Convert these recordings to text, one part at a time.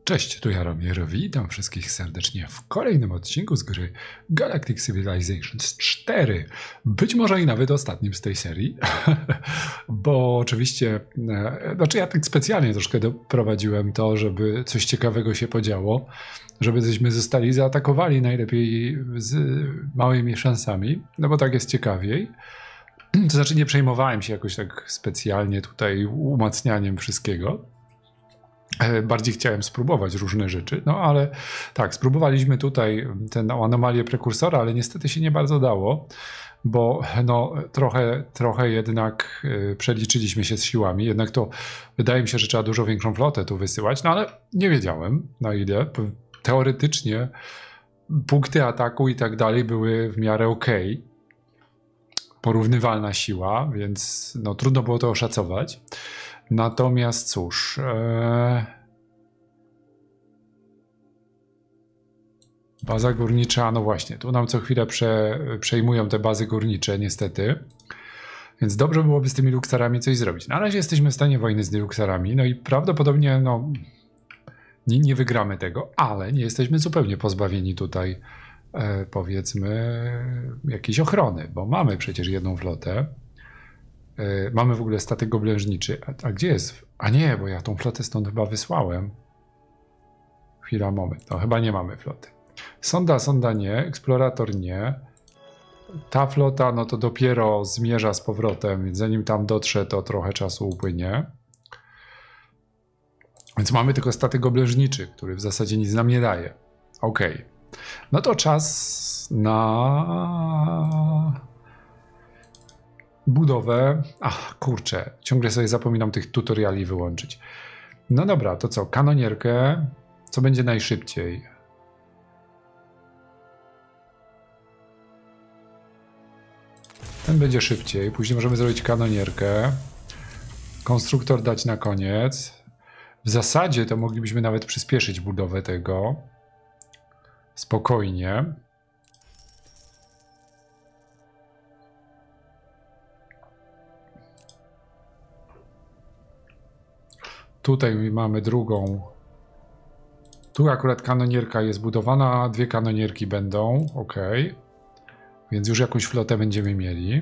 Cześć, tu Jaromir, witam wszystkich serdecznie w kolejnym odcinku z gry Galactic Civilizations 4. Być może i nawet ostatnim z tej serii, bo oczywiście, ja tak specjalnie troszkę doprowadziłem to, żeby coś ciekawego się podziało, żebyśmy zostali zaatakowali najlepiej z małymi szansami, no bo tak jest ciekawiej. To znaczy nie przejmowałem się jakoś tak specjalnie tutaj umacnianiem wszystkiego. Bardziej chciałem spróbować różne rzeczy, no ale tak, spróbowaliśmy tutaj tę anomalię prekursora, ale niestety się nie bardzo dało, bo no, trochę jednak przeliczyliśmy się z siłami, jednak to wydaje mi się, że trzeba dużo większą flotę tu wysyłać, no ale nie wiedziałem na ile. Teoretycznie punkty ataku i tak dalej były w miarę okej. Porównywalna siła, więc no, trudno było to oszacować. Natomiast cóż, baza górnicza, no właśnie, tu nam co chwilę przejmują te bazy górnicze niestety, więc dobrze byłoby z tymi luksarami coś zrobić. Na razie jesteśmy w stanie wojny z luksarami, no i prawdopodobnie no, nie wygramy tego, ale nie jesteśmy zupełnie pozbawieni tutaj powiedzmy jakiejś ochrony, bo mamy przecież jedną flotę. Mamy w ogóle statek oblężniczy. A gdzie jest? A nie, bo ja tą flotę stąd chyba wysłałem. Chwila, moment. No chyba nie mamy floty. Sonda nie. Eksplorator nie. Ta flota, no to dopiero zmierza z powrotem, więc zanim tam dotrze, to trochę czasu upłynie. Więc mamy tylko statek oblężniczy, który w zasadzie nic nam nie daje. Okej. No to czas na budowę. Ach, kurczę, ciągle sobie zapominam tych tutoriali wyłączyć. No dobra, to co? Kanonierkę. Co będzie najszybciej? Ten będzie szybciej. Później możemy zrobić kanonierkę. Konstruktor dać na koniec. W zasadzie to moglibyśmy nawet przyspieszyć budowę tego. Spokojnie. Tutaj mamy drugą. Tu akurat kanonierka jest budowana, dwie kanonierki będą, ok. Więc już jakąś flotę będziemy mieli.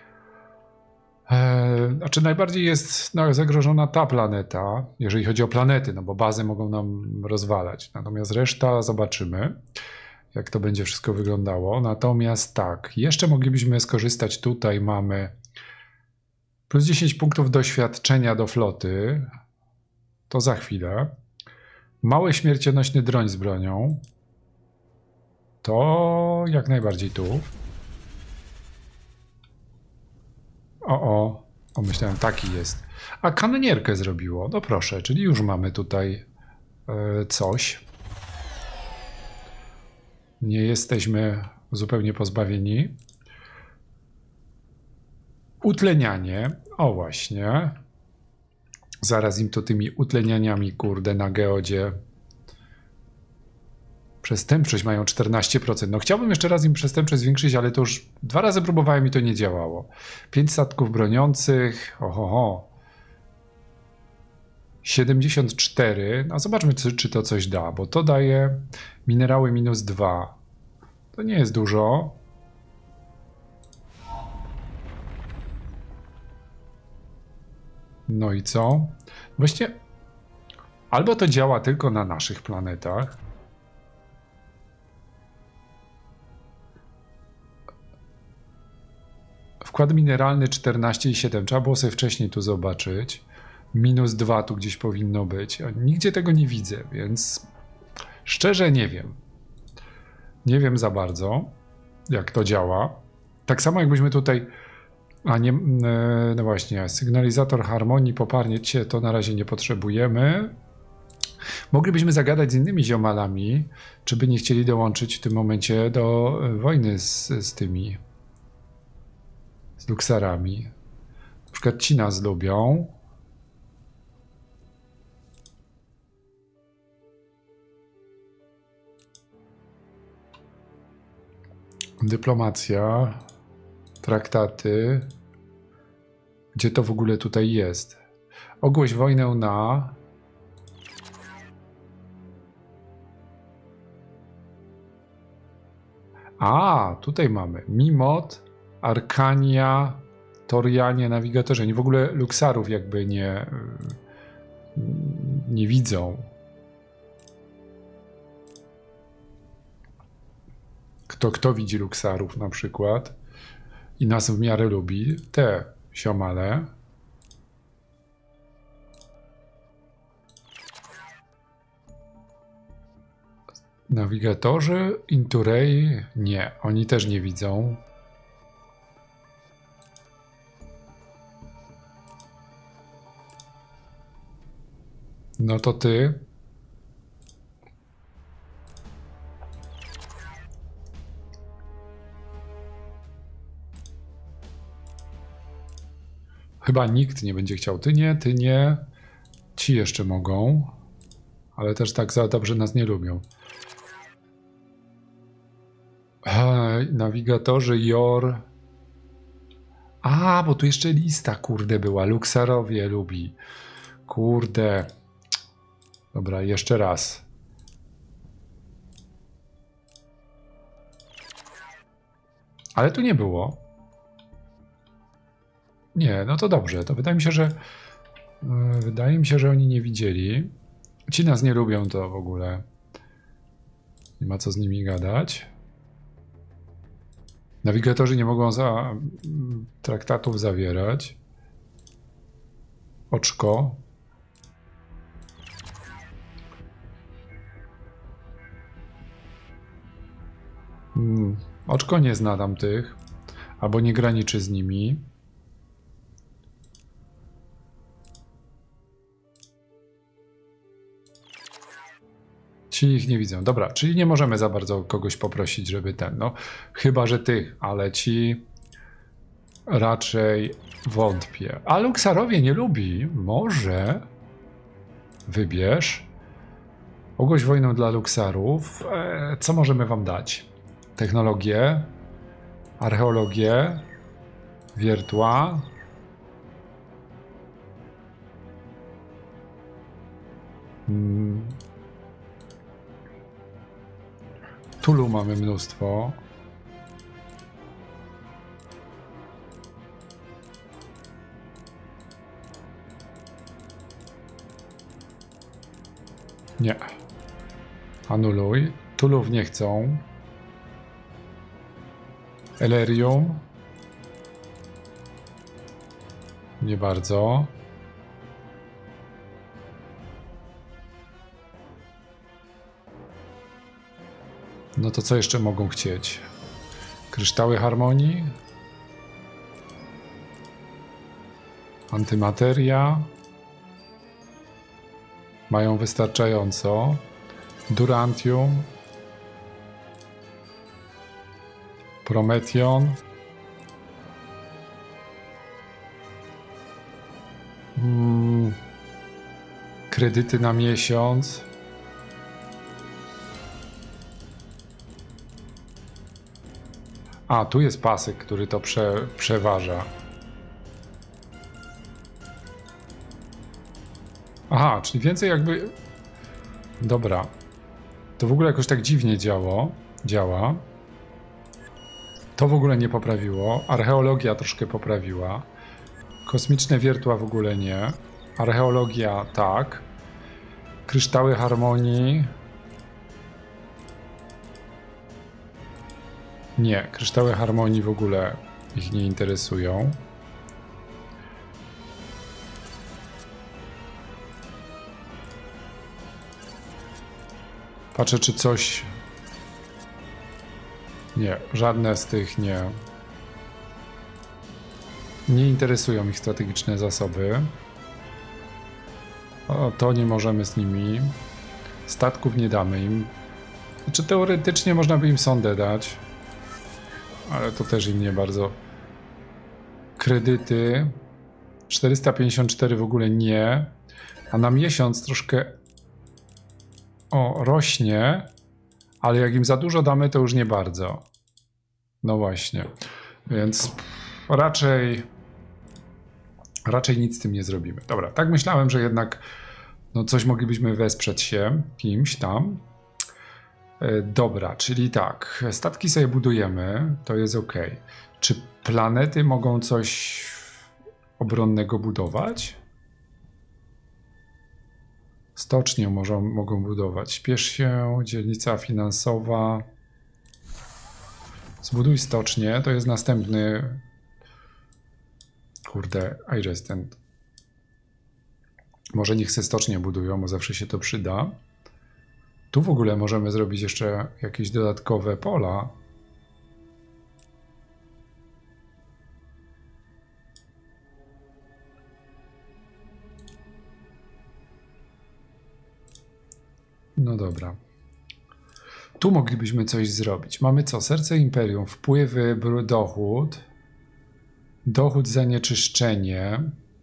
Znaczy najbardziej jest zagrożona ta planeta, jeżeli chodzi o planety, no bo bazy mogą nam rozwalać. Natomiast reszta zobaczymy, jak to będzie wszystko wyglądało. Natomiast tak, jeszcze moglibyśmy skorzystać, tutaj mamy plus 10 punktów doświadczenia do floty. To za chwilę. Mały śmiercionośny droń z bronią. To jak najbardziej tu. O, myślałem, taki jest. A kanonierkę zrobiło. No proszę, czyli już mamy tutaj coś. Nie jesteśmy zupełnie pozbawieni. Utlenianie. O właśnie. Zaraz im to tymi utlenianiami, kurde, na geodzie. Przestępczość mają 14%. No chciałbym jeszcze raz im przestępczość zwiększyć, ale to już 2 razy próbowałem i to nie działało. 5 statków broniących. Ohoho. 74. No zobaczmy, czy to coś da, bo to daje minerały -2. To nie jest dużo. No i co? Właśnie albo to działa tylko na naszych planetach. Wkład mineralny 14,7. Trzeba było sobie wcześniej tu zobaczyć. -2 tu gdzieś powinno być. Nigdzie tego nie widzę, więc szczerze nie wiem. Nie wiem za bardzo, jak to działa. Tak samo jakbyśmy tutaj... A nie, no właśnie, sygnalizator harmonii, poparcie to na razie nie potrzebujemy. Moglibyśmy zagadać z innymi ziomalami, czy by nie chcieli dołączyć w tym momencie do wojny z tymi, z luksarami. Na przykład ci nas lubią. Dyplomacja, traktaty. Gdzie to w ogóle tutaj jest? Ogłoś wojnę na A, tutaj mamy Mimot, Arkania, Torianie, Nawigatorze. Oni w ogóle Luxarów jakby nie widzą. Kto widzi Luxarów na przykład i nas w miarę lubi? Te siomale. Nawigatorzy, Inturej, nie, oni też nie widzą. No to ty. Chyba nikt nie będzie chciał. Ty nie. Ci jeszcze mogą, ale też tak za dobrze nas nie lubią. Nawigatorzy, Jor. A, bo tu jeszcze lista, kurde, była. Luxarowie lubi. Kurde. Dobra, jeszcze raz. Ale tu nie było. Nie, no to dobrze. To wydaje mi się, że oni nie widzieli. Ci nas nie lubią, to w ogóle nie ma co z nimi gadać. Nawigatorzy nie mogą traktatów zawierać. Oczko. Oczko nie zna tamtych, albo nie graniczy z nimi. Ci ich nie widzą. Dobra, czyli nie możemy za bardzo kogoś poprosić, żeby ten, no, chyba że tych, ale ci raczej wątpię. A Luxarowie nie lubi. Może wybierz. Ogłoś wojnę dla Luxarów. Co możemy wam dać? Technologię, archeologię, wiertła. Tulu mamy mnóstwo. Nie. Anuluj. Tulów nie chcą. Elerium. Nie bardzo. No to co jeszcze mogą chcieć? Kryształy harmonii? Antymateria? Mają wystarczająco. Durantium? Prometion? Kredyty na miesiąc? A, tu jest pasek, który to przeważa. Aha, czyli więcej jakby... Dobra. To w ogóle jakoś tak dziwnie działa. To w ogóle nie poprawiło. Archeologia troszkę poprawiła. Kosmiczne wiertła w ogóle nie. Archeologia tak. Kryształy harmonii... Nie, kryształy harmonii w ogóle ich nie interesują. Patrzę, czy coś... Nie, żadne z tych nie. Nie interesują ich strategiczne zasoby. O, to nie możemy z nimi. Statków nie damy im. Znaczy teoretycznie można by im sondę dać. Ale to też im nie bardzo. Kredyty 454 w ogóle nie. A na miesiąc troszkę rośnie, ale jak im za dużo damy, to już nie bardzo. No właśnie. Więc raczej nic z tym nie zrobimy. Dobra, tak myślałem, że jednak no coś moglibyśmy wesprzeć się kimś tam. Dobra, czyli tak, statki sobie budujemy, to jest ok. Czy planety mogą coś obronnego budować? Stocznie mogą budować. Śpiesz się, dzielnica finansowa. Zbuduj stocznię, to jest następny... Kurde, I just ten... Może niech se stocznie budują, bo zawsze się to przyda. Tu w ogóle możemy zrobić jeszcze jakieś dodatkowe pola. No dobra. Tu moglibyśmy coś zrobić. Mamy co? Serce Imperium, wpływy, dochód. Dochód, zanieczyszczenie.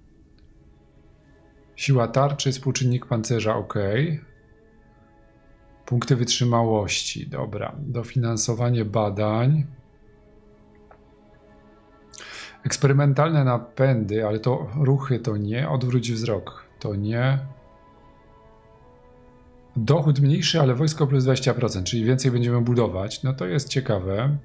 Siła tarczy, współczynnik pancerza, ok. Punkty wytrzymałości, dobra. Dofinansowanie badań. Eksperymentalne napędy, ale to ruchy to nie. Odwróć wzrok to nie. Dochód mniejszy, ale wojsko plus 20%, czyli więcej będziemy budować. No to jest ciekawe.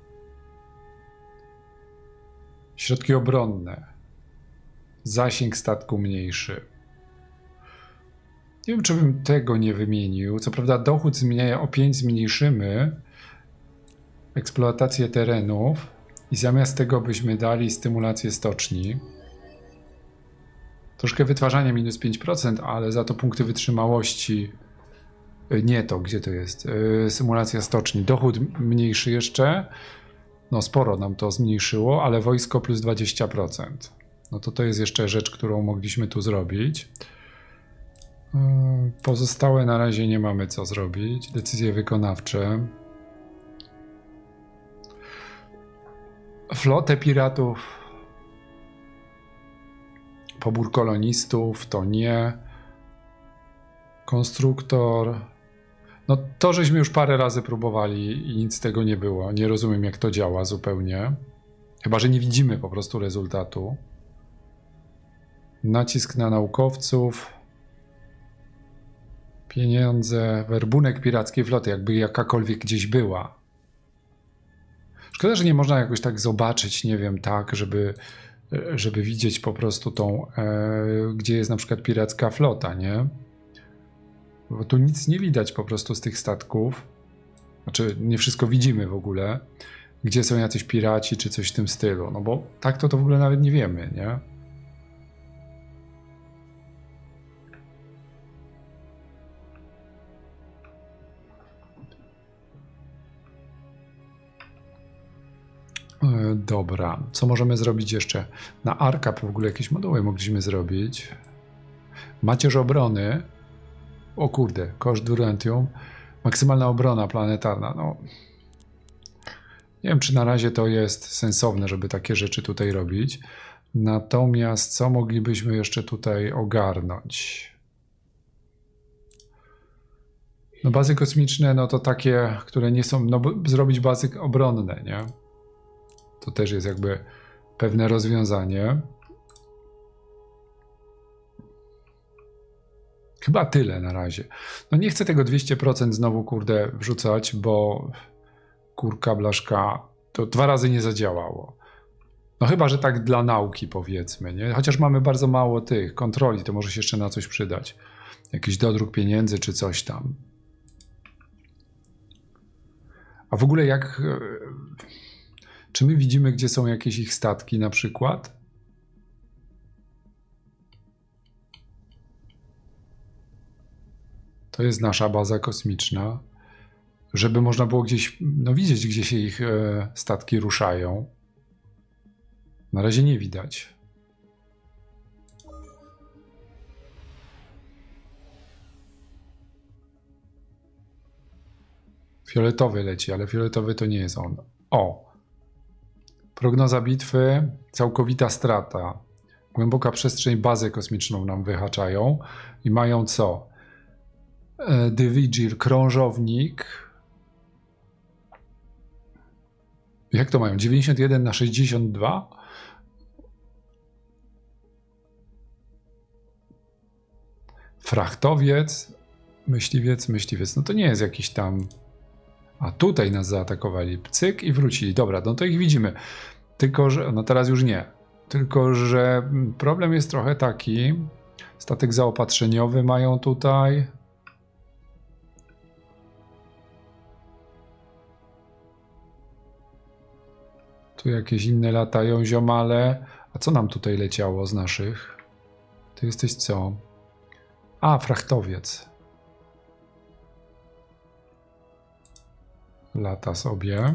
Środki obronne. Zasięg statku mniejszy. Nie wiem, czy bym tego nie wymienił. Co prawda dochód zmienia, o 5 zmniejszymy. Eksploatację terenów. I zamiast tego byśmy dali stymulację stoczni. Troszkę wytwarzania minus 5%, ale za to punkty wytrzymałości... Nie to, gdzie to jest? Symulacja stoczni. Dochód mniejszy jeszcze. No sporo nam to zmniejszyło, ale wojsko plus 20%. No to jest jeszcze rzecz, którą mogliśmy tu zrobić. Pozostałe na razie nie mamy co zrobić. Decyzje wykonawcze. Flotę piratów. Pobór kolonistów to nie. Konstruktor. No to żeśmy już parę razy próbowali i nic z tego nie było. Nie rozumiem, jak to działa zupełnie. Chyba że nie widzimy po prostu rezultatu. Nacisk na naukowców. Pieniądze. Werbunek pirackiej floty, jakby jakakolwiek gdzieś była. Szkoda, że nie można jakoś tak zobaczyć, nie wiem, tak, żeby widzieć po prostu tą, gdzie jest na przykład piracka flota, nie? Bo tu nic nie widać po prostu z tych statków. Znaczy, nie wszystko widzimy w ogóle. Gdzie są jacyś piraci, czy coś w tym stylu. No bo tak to w ogóle nawet nie wiemy, nie? Dobra, co możemy zrobić jeszcze? Na Arcap w ogóle jakieś moduły mogliśmy zrobić. Macierz obrony. O kurde, koszt Durentium. Maksymalna obrona planetarna. No. Nie wiem, czy na razie to jest sensowne, żeby takie rzeczy tutaj robić. Natomiast co moglibyśmy jeszcze tutaj ogarnąć? No bazy kosmiczne, no to takie, które nie są... No zrobić bazy obronne, nie? To też jest jakby pewne rozwiązanie. Chyba tyle na razie. No nie chcę tego 200% znowu, kurde, wrzucać, bo kurka blaszka to 2 razy nie zadziałało. No chyba, że tak dla nauki powiedzmy, nie? Chociaż mamy bardzo mało tych kontroli, to może się jeszcze na coś przydać. Jakiś dodruk pieniędzy czy coś tam. A w ogóle jak... Czy my widzimy, gdzie są jakieś ich statki na przykład? To jest nasza baza kosmiczna. Żeby można było gdzieś, no widzieć, gdzie się ich statki ruszają. Na razie nie widać. Fioletowy leci, ale fioletowy to nie jest on. O! Prognoza bitwy, całkowita strata. Głęboka przestrzeń, bazę kosmiczną nam wyhaczają. I mają co? The Vigil, krążownik. Jak to mają? 91 na 62? Frachtowiec, myśliwiec, myśliwiec. No to nie jest jakiś tam A tutaj nas zaatakowali. Cyk i wrócili. Dobra, no to ich widzimy. Tylko, że... No teraz już nie. Tylko, że problem jest trochę taki. Statek zaopatrzeniowy mają tutaj. Tu jakieś inne latają ziomale. A co nam tutaj leciało z naszych? Ty jesteś co? A, frachtowiec. Lata sobie.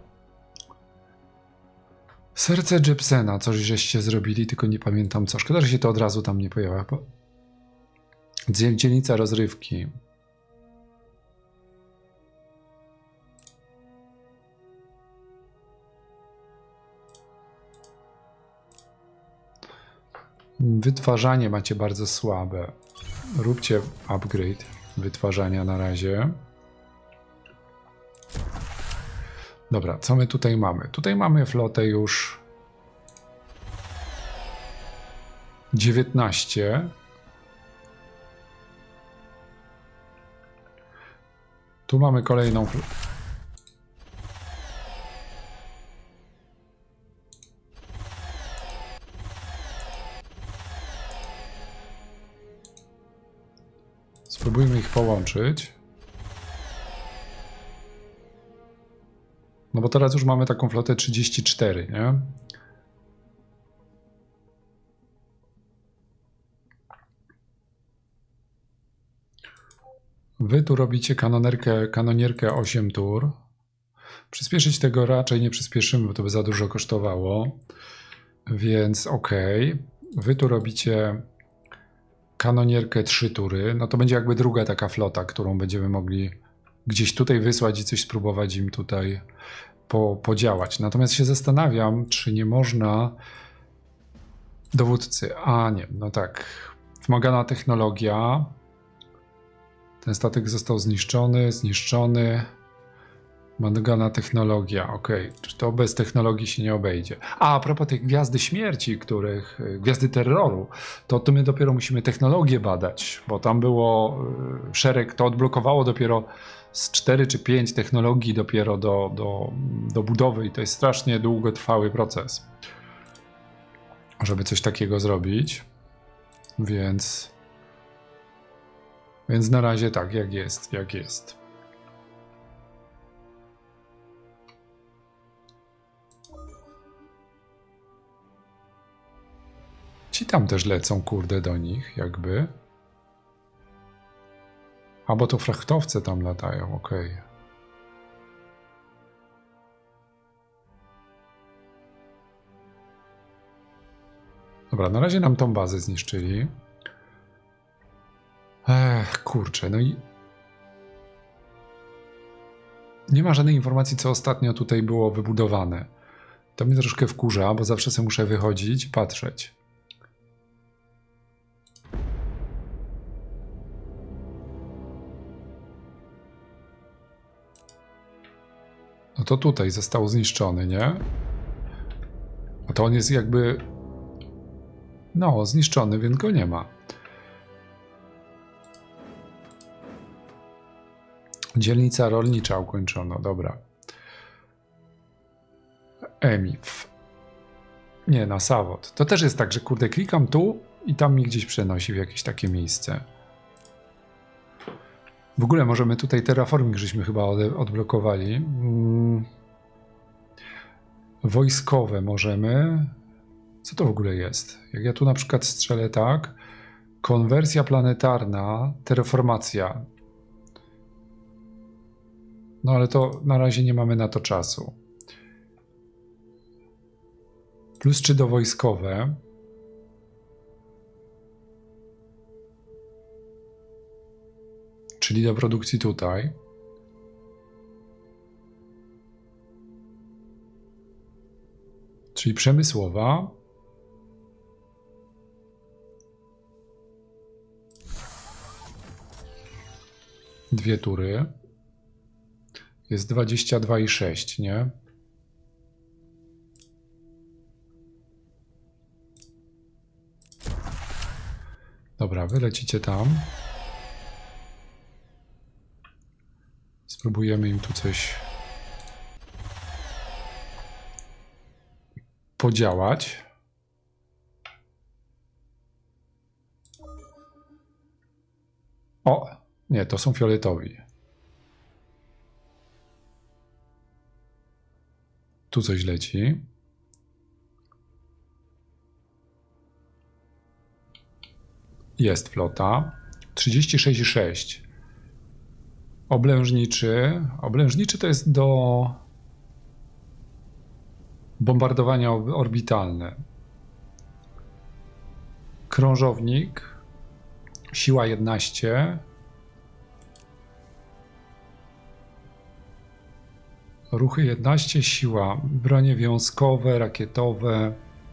Serce Jepsena. Coś żeście zrobili, tylko nie pamiętam co. Szkoda, że się to od razu tam nie pojawia. Dzielnica rozrywki. Wytwarzanie macie bardzo słabe. Róbcie upgrade wytwarzania na razie. Dobra, co my tutaj mamy? Tutaj mamy flotę już 19. Tu mamy kolejną flotę. Spróbujmy ich połączyć. No bo teraz już mamy taką flotę 34, nie? Wy tu robicie kanonierkę 8 tur. Przyspieszyć tego raczej nie przyspieszymy, bo to by za dużo kosztowało. Więc okej. Wy tu robicie kanonierkę 3 tury. No to będzie jakby druga taka flota, którą będziemy mogli gdzieś tutaj wysłać i coś spróbować im tutaj podziałać. Natomiast się zastanawiam, czy nie można dowódcy. A nie, no tak. Wymagana technologia. Ten statek został zniszczony. Wymagana technologia, ok. Czy to bez technologii się nie obejdzie? A propos tych gwiazdy śmierci, gwiazdy terroru, to my dopiero musimy technologię badać, bo tam było szereg, to odblokowało dopiero z 4 czy 5 technologii dopiero do budowy i to jest strasznie długotrwały proces, żeby coś takiego zrobić. Więc na razie tak, jak jest. Ci tam też lecą, kurde, do nich, jakby. A bo to frachtowce tam latają, okej. Dobra, na razie nam tą bazę zniszczyli. Kurczę, no i... Nie ma żadnej informacji, co ostatnio tutaj było wybudowane. To mnie troszkę wkurza, bo zawsze sobie muszę wychodzić i patrzeć. No to tutaj został zniszczony, nie? A to on jest jakby... No, zniszczony, więc go nie ma. Dzielnica rolnicza ukończono, dobra. Emif. Nie, na Sawot. To też jest tak, że kurde, klikam tu i tam mi gdzieś przenosi w jakieś takie miejsce. W ogóle możemy tutaj terraforming, żeśmy chyba odblokowali. Wojskowe możemy. Co to w ogóle jest? Jak ja tu na przykład strzelę tak. Konwersja planetarna, terraformacja. No ale to na razie nie mamy na to czasu. Plus 3 do wojskowe. Czyli do produkcji tutaj. Czyli przemysłowa. Dwie tury. Jest 22,6, nie? Dobra, wy lecicie tam. Spróbujemy im tu coś podziałać. O, nie, to są fioletowi. Tu coś leci. Jest flota. 36,6. Oblężniczy. Oblężniczy to jest do bombardowania orbitalne. Krążownik. Siła 11. Ruchy 11, siła. Bronie wiązkowe, rakietowe.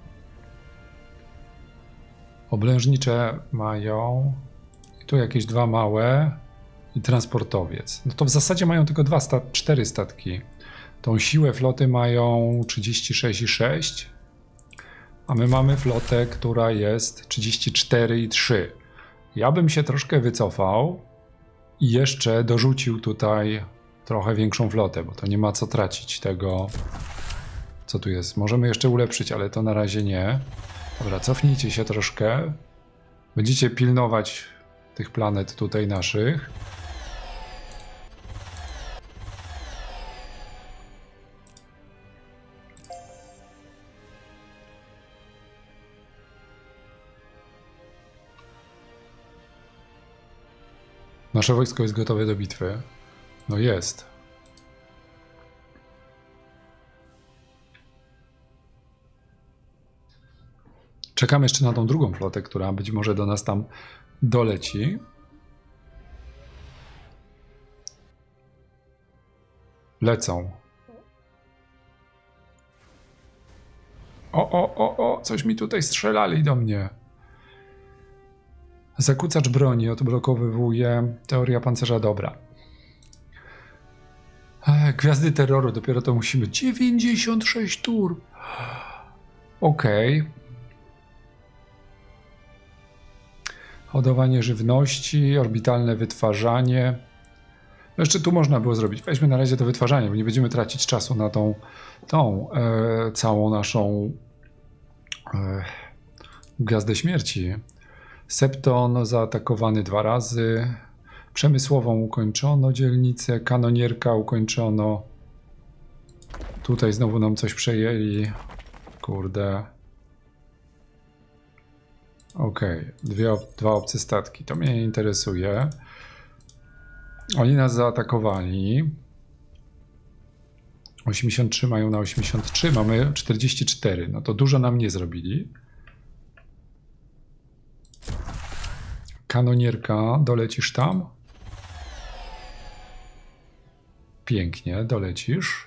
Oblężnicze mają. I tu jakieś dwa małe. I transportowiec. No to w zasadzie mają tylko 4 statki. Tą siłę floty mają 36,6. A my mamy flotę, która jest 34,3. Ja bym się troszkę wycofał i jeszcze dorzucił tutaj trochę większą flotę, bo to nie ma co tracić tego, co tu jest. Możemy jeszcze ulepszyć, ale to na razie nie. Dobra, cofnijcie się troszkę. Będziecie pilnować tych planet tutaj naszych. Nasze wojsko jest gotowe do bitwy. No jest. Czekam jeszcze na tą drugą flotę, która być może do nas tam doleci. Lecą. O, coś mi tutaj strzelali do mnie. Zakłócacz broni odblokowywuje. Teoria pancerza dobra. Gwiazdy terroru, dopiero to musimy. 96 tur. Okej. Hodowanie żywności, orbitalne wytwarzanie. No jeszcze tu można było zrobić. Weźmy na razie to wytwarzanie, bo nie będziemy tracić czasu na tą całą naszą gwiazdę śmierci. Septon zaatakowany 2 razy. Przemysłową ukończono dzielnicę. Kanonierka ukończono. Tutaj znowu nam coś przejęli. Kurde. Okej. Dwa obce statki. To mnie nie interesuje. Oni nas zaatakowali. 83 mają na 83. Mamy 44. No to dużo nam nie zrobili. Kanonierka, dolecisz tam? Pięknie, dolecisz.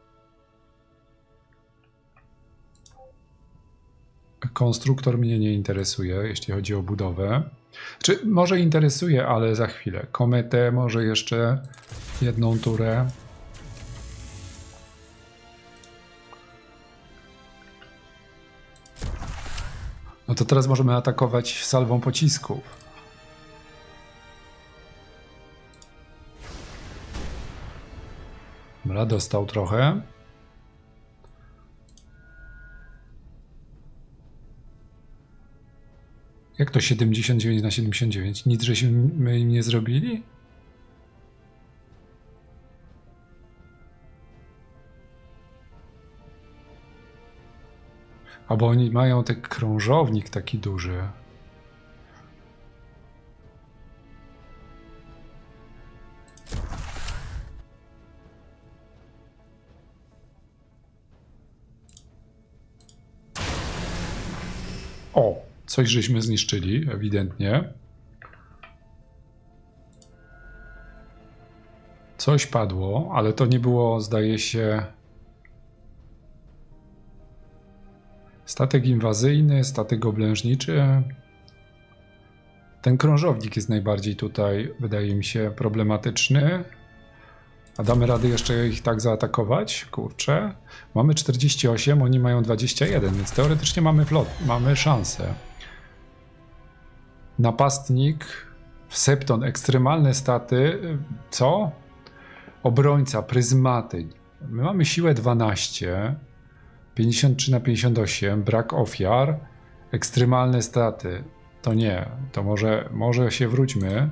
Konstruktor mnie nie interesuje, jeśli chodzi o budowę. Czy może interesuje, ale za chwilę. Kometę może jeszcze jedną turę. No to teraz możemy atakować salwą pocisków. Dobra, dostał trochę. Jak to 79 na 79? Nic, żeśmy im nie zrobili? Albo oni mają ten krążownik taki duży. O, coś żeśmy zniszczyli, ewidentnie. Coś padło, ale to nie było, zdaje się... Statek inwazyjny, statek oblężniczy. Ten krążownik jest najbardziej tutaj, wydaje mi się, problematyczny. A damy radę jeszcze ich tak zaatakować? Kurczę. Mamy 48, oni mają 21, więc teoretycznie mamy szansę. Napastnik, Septon, ekstremalne staty. Co? Obrońca, pryzmaty. My mamy siłę 12, 53 na 58, brak ofiar, ekstremalne straty. To nie, to może się wróćmy.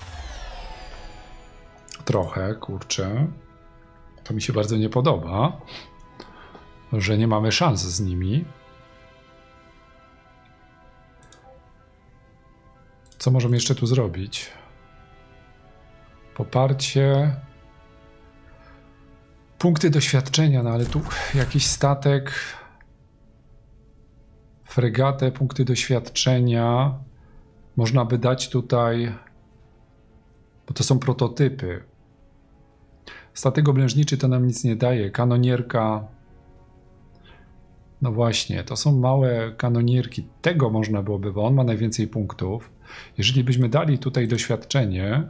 Trochę, kurczę. To mi się bardzo nie podoba, że nie mamy szans z nimi. Co możemy jeszcze tu zrobić? Poparcie. Punkty doświadczenia, no ale tu jakiś statek. Fregatę, punkty doświadczenia. Można by dać tutaj, bo to są prototypy. Statek oblężniczy to nam nic nie daje. Kanonierka. No właśnie, to są małe kanonierki. Tego można byłoby, bo on ma najwięcej punktów. Jeżeli byśmy dali tutaj doświadczenie.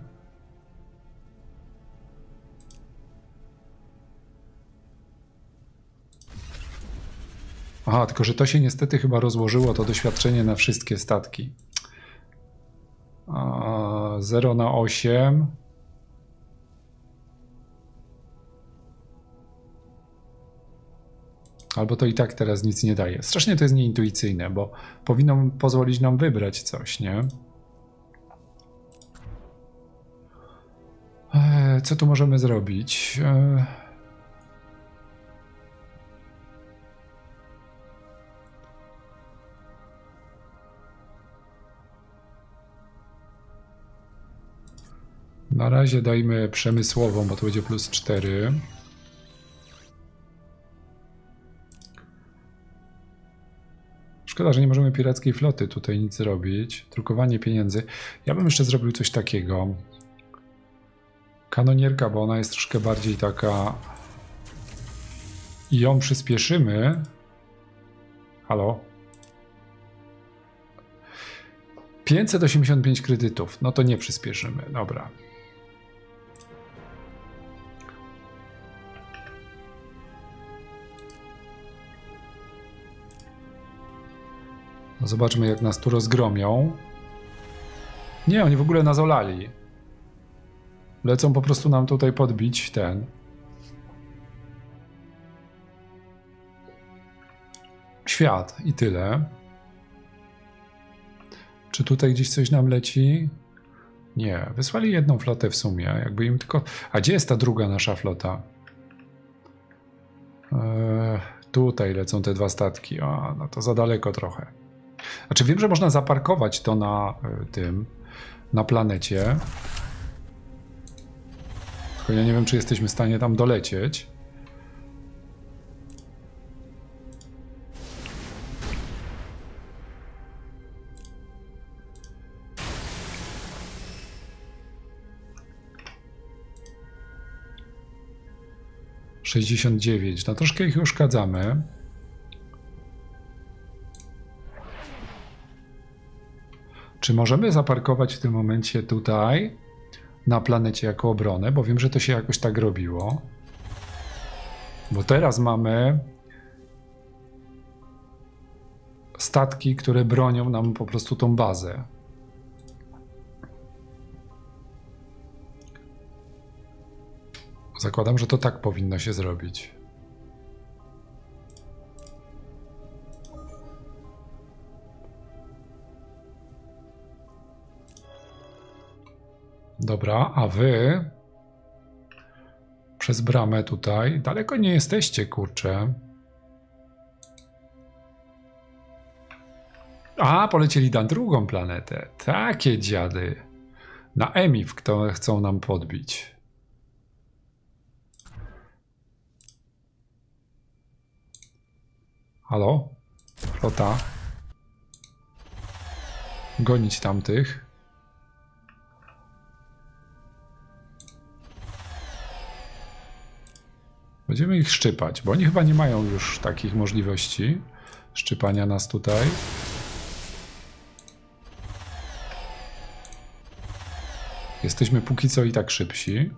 Aha, tylko że to się niestety chyba rozłożyło, to doświadczenie na wszystkie statki. 0 na 8. Albo to i tak teraz nic nie daje. Strasznie to jest nieintuicyjne, bo powinno pozwolić nam wybrać coś, nie? Co tu możemy zrobić? Na razie dajmy przemysłową, bo to będzie plus 4. Szkoda, że nie możemy pirackiej floty tutaj nic zrobić. Drukowanie pieniędzy. Ja bym jeszcze zrobił coś takiego. Kanonierka, bo ona jest troszkę bardziej taka... I ją przyspieszymy. Halo? 585 kredytów. No to nie przyspieszymy. Dobra. No zobaczmy, jak nas tu rozgromią. Nie, oni w ogóle nas olali. Lecą po prostu nam tutaj podbić ten. Świat i tyle. Czy tutaj gdzieś coś nam leci? Nie, wysłali jedną flotę w sumie. Jakby im tylko... A gdzie jest ta druga nasza flota? Tutaj lecą te dwa statki. O, no to za daleko trochę. Znaczy wiem, że można zaparkować to na tym, na planecie. Tylko ja nie wiem, czy jesteśmy w stanie tam dolecieć. ,69. No troszkę ich uszkadzamy. Czy możemy zaparkować w tym momencie tutaj na planecie jako obronę? Bo wiem, że to się jakoś tak robiło. Bo teraz mamy statki, które bronią nam po prostu tą bazę. Zakładam, że to tak powinno się zrobić. Dobra, a wy przez bramę tutaj daleko nie jesteście, kurczę. A, polecieli na drugą planetę. Takie dziady. Na Emif, które chcą nam podbić. Halo? Flota? Gonić tamtych. Będziemy ich szczypać, bo oni chyba nie mają już takich możliwości szczypania nas tutaj. Jesteśmy póki co i tak szybsi.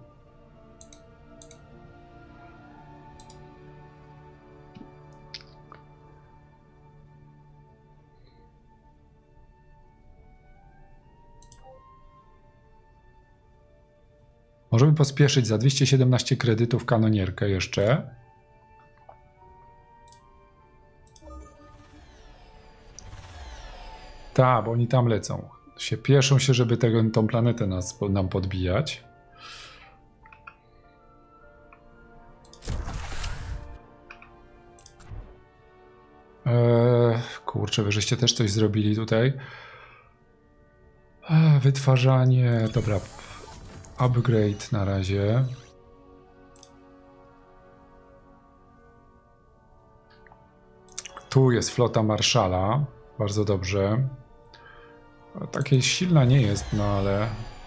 Możemy pospieszyć za 217 kredytów kanonierkę jeszcze. Tak, bo oni tam lecą. Pieszą się, żeby tą planetę nam podbijać. Kurczę, wy żeście też coś zrobili tutaj. Wytwarzanie, dobra. Upgrade na razie. Tu jest flota Marszala. Bardzo dobrze. Takie silna nie jest, no ale...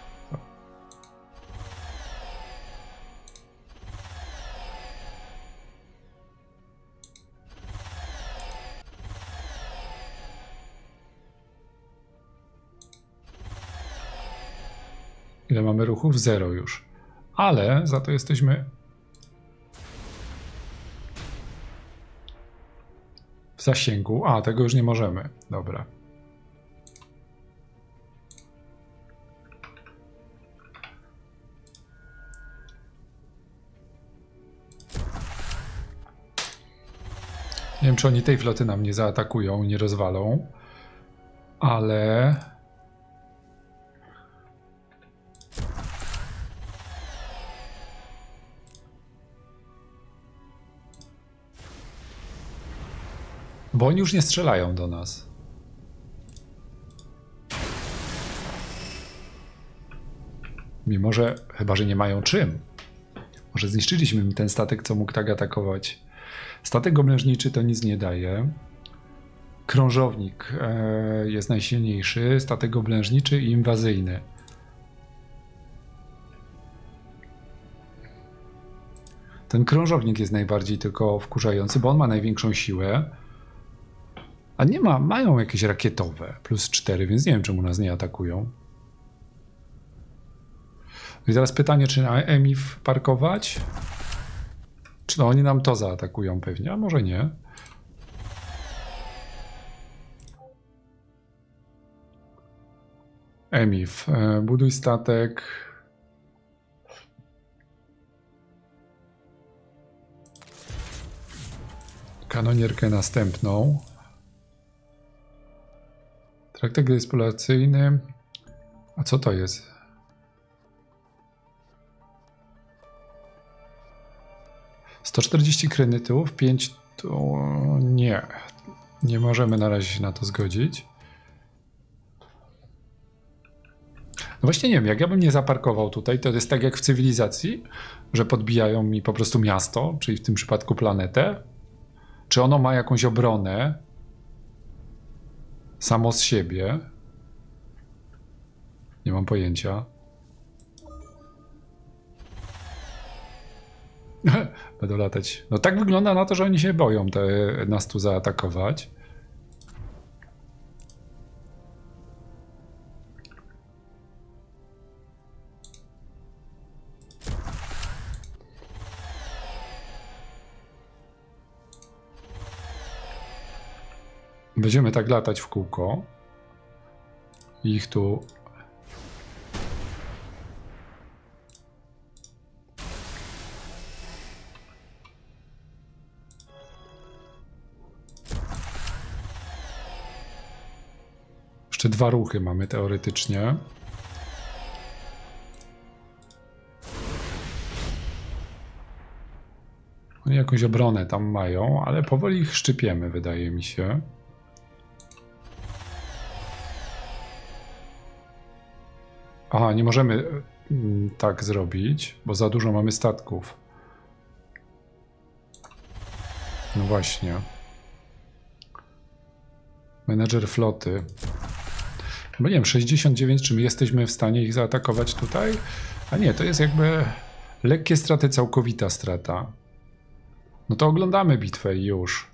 Ile mamy ruchów? 0 już. Ale za to jesteśmy w zasięgu. A, tego już nie możemy. Dobra. Nie wiem, czy oni tej floty nam nie zaatakują, nie rozwalą. Ale... Bo oni już nie strzelają do nas. Mimo, że chyba, że nie mają czym. Może zniszczyliśmy im ten statek, co mógł tak atakować. Statek oblężniczy to nic nie daje. Krążownik jest najsilniejszy. Statek oblężniczy i inwazyjny. Ten krążownik jest najbardziej tylko wkurzający, bo on ma największą siłę. A nie ma, mają jakieś rakietowe, +4, więc nie wiem, czemu nas nie atakują. I teraz pytanie, czy na EMIF parkować? Czy no oni nam to zaatakują pewnie, a może nie. EMIF, buduj statek. Kanonierkę następną. Traktat eksploracyjny. A co to jest? $140 kredytów, 5 to nie. Nie możemy na razie się na to zgodzić. No właśnie nie wiem, jak ja bym nie zaparkował tutaj, to jest tak jak w cywilizacji, że podbijają mi po prostu miasto, czyli w tym przypadku planetę. Czy ono ma jakąś obronę samo z siebie? Nie mam pojęcia. Będą latać. No tak wygląda na to, że oni się boją nas tu zaatakować. Będziemy tak latać w kółko. Ich tu... Jeszcze 2 ruchy mamy teoretycznie. Oni jakąś obronę tam mają, ale powoli ich szczypiemy, wydaje mi się. Aha, nie możemy tak zrobić, bo za dużo mamy statków. No właśnie. Menedżer floty. Bo nie wiem, 69, czy my jesteśmy w stanie ich zaatakować tutaj? A nie, to jest jakby lekkie straty, całkowita strata. No to oglądamy bitwę i już.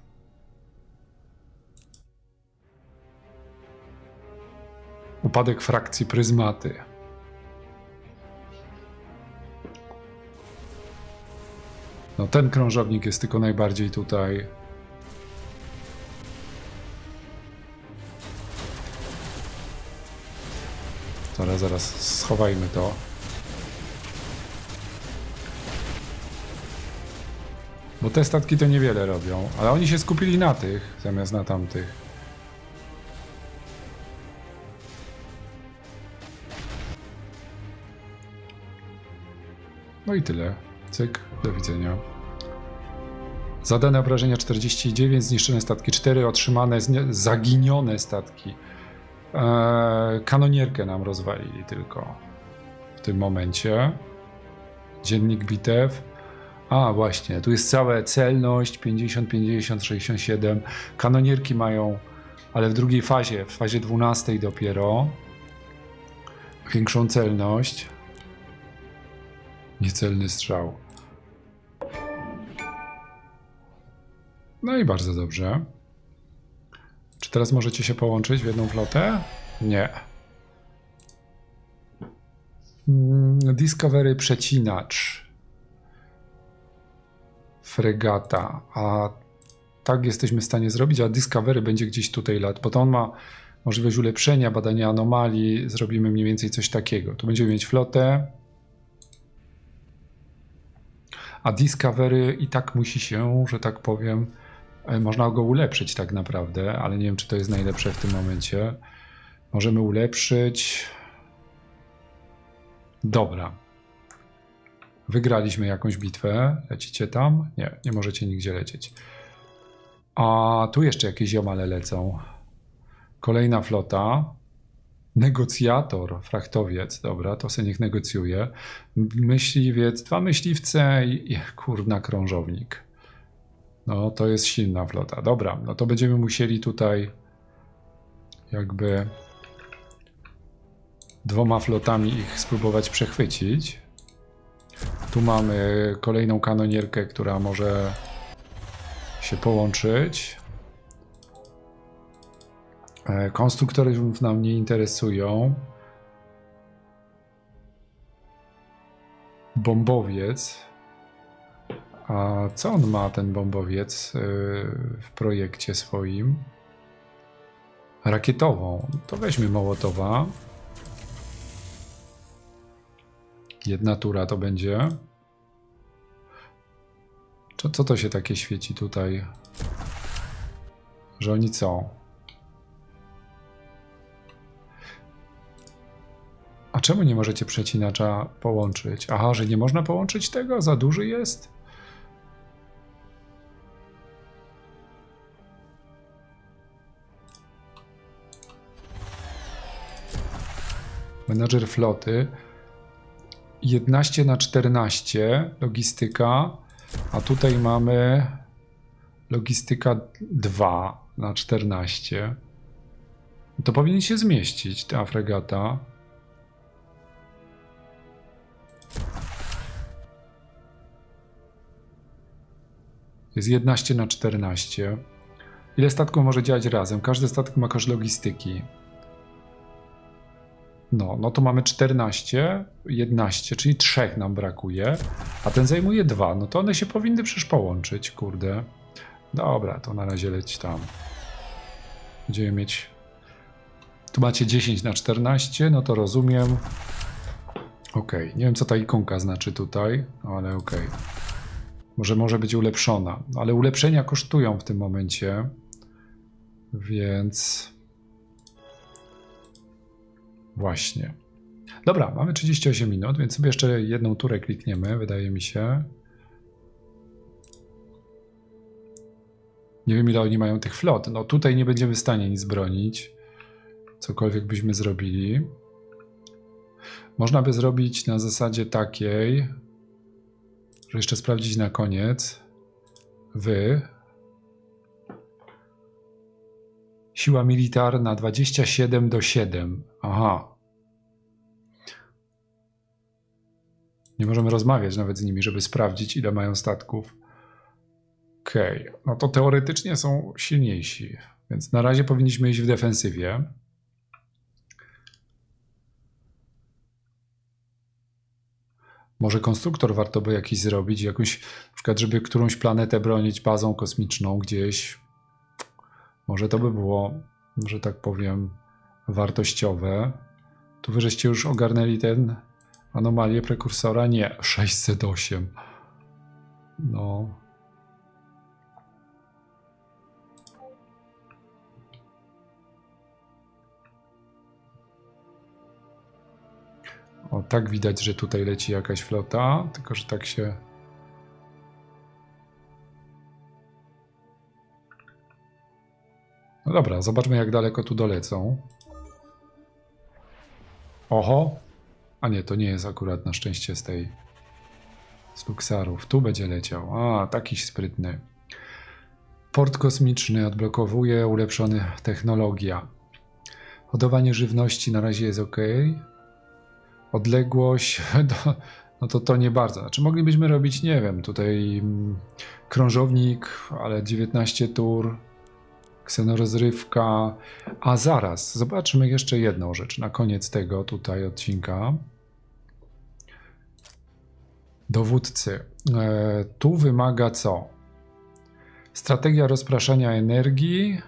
Upadek frakcji pryzmaty. No ten krążownik jest tylko najbardziej tutaj. Zaraz schowajmy to. Bo te statki to niewiele robią, ale oni się skupili na tych, zamiast na tamtych. No i tyle. Cyk, do widzenia. Zadane obrażenia 49, zniszczone statki 4, otrzymane, zaginione statki. Kanonierkę nam rozwalili tylko w tym momencie. Dziennik bitew. A właśnie, tu jest całe celność 50, 50, 67. Kanonierki mają, ale w drugiej fazie, w fazie 12 dopiero, większą celność. Niecelny strzał. No i bardzo dobrze. Czy teraz możecie się połączyć w jedną flotę? Nie. Discovery przecinacz. Fregata. A tak jesteśmy w stanie zrobić, a Discovery będzie gdzieś tutaj lat, bo to on ma możliwość ulepszenia, badania anomalii. Zrobimy mniej więcej coś takiego. Tu będziemy mieć flotę. A Discovery i tak musi się, że tak powiem, można go ulepszyć tak naprawdę, ale nie wiem, czy to jest najlepsze w tym momencie. Możemy ulepszyć. Dobra. Wygraliśmy jakąś bitwę. Lecicie tam? Nie, nie możecie nigdzie lecieć. A tu jeszcze jakieś ziomale lecą. Kolejna flota. Negocjator, frachtowiec. Dobra, to se niech negocjuje. Myśliwiec, 2 myśliwce i kurna krążownik. No, to jest silna flota. Dobra, no to będziemy musieli tutaj jakby 2 flotami ich spróbować przechwycić. Tu mamy kolejną kanonierkę, która może się połączyć. Konstruktorów nam nie interesują. Bombowiec. A co on ma, ten bombowiec, w projekcie swoim? Rakietową. To weźmy Mołotowa. 1 tura to będzie. Co to się takie świeci tutaj? Że oni co? A czemu nie możecie przecinacza połączyć? Aha, że nie można połączyć tego? Za duży jest? Menadżer floty. 11/14 logistyka, a tutaj mamy logistyka 2/14. To powinien się zmieścić ta fregata. Jest 11/14. Ile statków może działać razem? Każdy statek ma koszt logistyki. No to mamy 14, 11, czyli 3 nam brakuje, a ten zajmuje 2. No to one się powinny przecież połączyć, kurde. Dobra, to na razie leć tam. Będziemy mieć... Tu macie 10/14, no to rozumiem. Okej, nie wiem co ta ikonka znaczy tutaj, ale okej. Może być ulepszona, ale ulepszenia kosztują w tym momencie, więc... Właśnie. Dobra, mamy 38 minut, więc sobie jeszcze 1 turę klikniemy, wydaje mi się. Nie wiem, ile oni mają tych flot. No tutaj nie będziemy w stanie nic bronić. Cokolwiek byśmy zrobili. Można by zrobić na zasadzie takiej, że jeszcze sprawdzić na koniec. Siła militarna 27/7. Aha. Nie możemy rozmawiać nawet z nimi, żeby sprawdzić, ile mają statków. Okej. No to teoretycznie są silniejsi. Więc na razie powinniśmy iść w defensywie. Może konstruktor warto by jakiś zrobić. Jakąś, na przykład, żeby którąś planetę bronić bazą kosmiczną gdzieś. Może to by było, że tak powiem, wartościowe. Tu wy żeście już ogarnęli ten anomalię prekursora? Nie, 608. No. O, tak widać, że tutaj leci jakaś flota, tylko że tak się... No dobra, zobaczmy jak daleko tu dolecą. Oho! A nie, to nie jest akurat na szczęście z Luxarów. Tu będzie leciał. A, taki sprytny. Port kosmiczny odblokowuje, ulepszony technologia. Hodowanie żywności na razie jest ok. Odległość, no to nie bardzo. Znaczy moglibyśmy robić, nie wiem, tutaj krążownik, ale 19 tur, ksenorozrywka. A zaraz, zobaczmy jeszcze jedną rzecz na koniec tego tutaj odcinka. Dowódcy. Tu wymaga co? Strategia rozpraszania energii.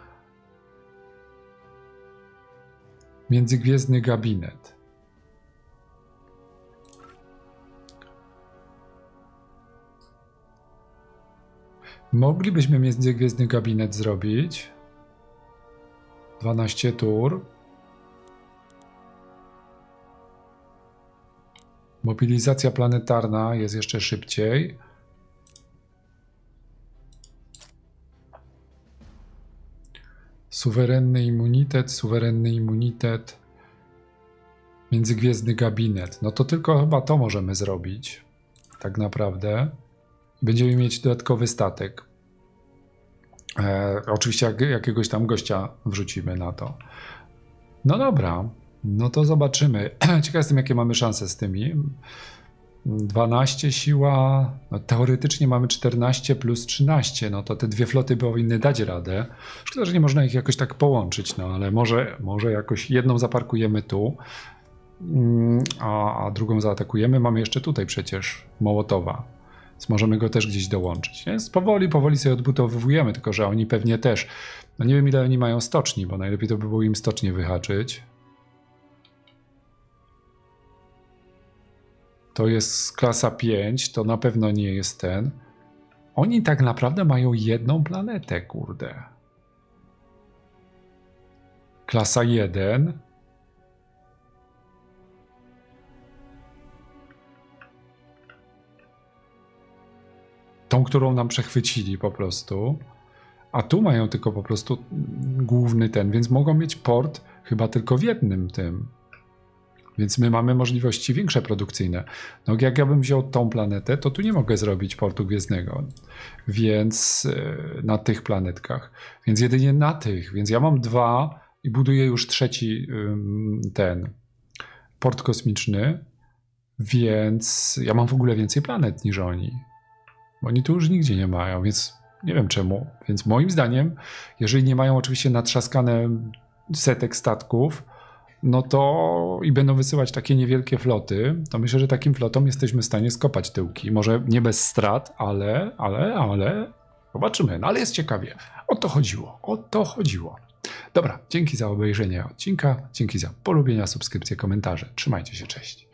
Międzygwiezdny gabinet. Moglibyśmy międzygwiezdny gabinet zrobić. 12 tur. Mobilizacja planetarna jest jeszcze szybciej. Suwerenny immunitet. Międzygwiezdny gabinet. No to tylko chyba to możemy zrobić. Tak naprawdę. Będziemy mieć dodatkowy statek. Oczywiście jakiegoś tam gościa wrzucimy na to. No dobra. No to zobaczymy. Ciekaw jestem, jakie mamy szanse z tymi. 12 siła. No, teoretycznie mamy 14 plus 13. No to te dwie floty powinny dać radę. Szkoda, że nie można ich jakoś tak połączyć. No ale może jakoś jedną zaparkujemy tu, a drugą zaatakujemy. Mamy jeszcze tutaj przecież Mołotowa. Więc możemy go też gdzieś dołączyć. Więc powoli sobie odbudowujemy, tylko że oni pewnie też. No nie wiem, ile oni mają stoczni, bo najlepiej to by było im stocznie wyhaczyć. To jest klasa 5, to na pewno nie jest ten. Oni tak naprawdę mają jedną planetę, kurde. Klasa 1. Tą, którą nam przechwycili po prostu. A tu mają tylko po prostu główny ten, więc mogą mieć port chyba tylko w jednym tym. Więc my mamy możliwości większe produkcyjne. No jak ja bym wziął tą planetę, to tu nie mogę zrobić portu gwiezdnego. Więc na tych planetkach. Więc jedynie na tych. Więc ja mam 2 i buduję już trzeci ten port kosmiczny. Więc ja mam w ogóle więcej planet niż oni. Bo oni tu już nigdzie nie mają, więc nie wiem czemu. Więc moim zdaniem, jeżeli nie mają oczywiście natrzaskane setek statków, no to i będą wysyłać takie niewielkie floty, to myślę, że takim flotom jesteśmy w stanie skopać tyłki. Może nie bez strat, ale zobaczymy. No ale jest ciekawie. O to chodziło. Dobra, dzięki za obejrzenie odcinka, dzięki za polubienia, subskrypcje, komentarze. Trzymajcie się, cześć.